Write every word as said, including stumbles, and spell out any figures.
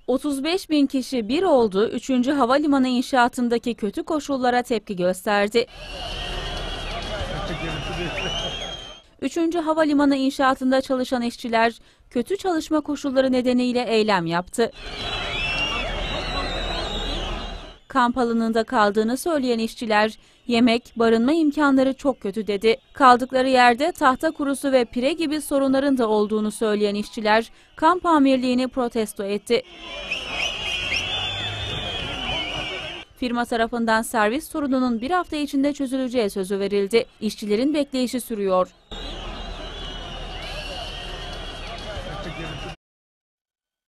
otuz beş bin kişi bir oldu, üçüncü havalimanı inşaatındaki kötü koşullara tepki gösterdi. üçüncü havalimanı inşaatında çalışan işçiler kötü çalışma koşulları nedeniyle eylem yaptı. Kamp alanında kaldığını söyleyen işçiler, yemek, barınma imkanları çok kötü dedi. Kaldıkları yerde tahta kurusu ve pire gibi sorunların da olduğunu söyleyen işçiler, kamp amirliğini protesto etti. Firma tarafından servis sorununun bir hafta içinde çözüleceği sözü verildi. İşçilerin bekleyişi sürüyor.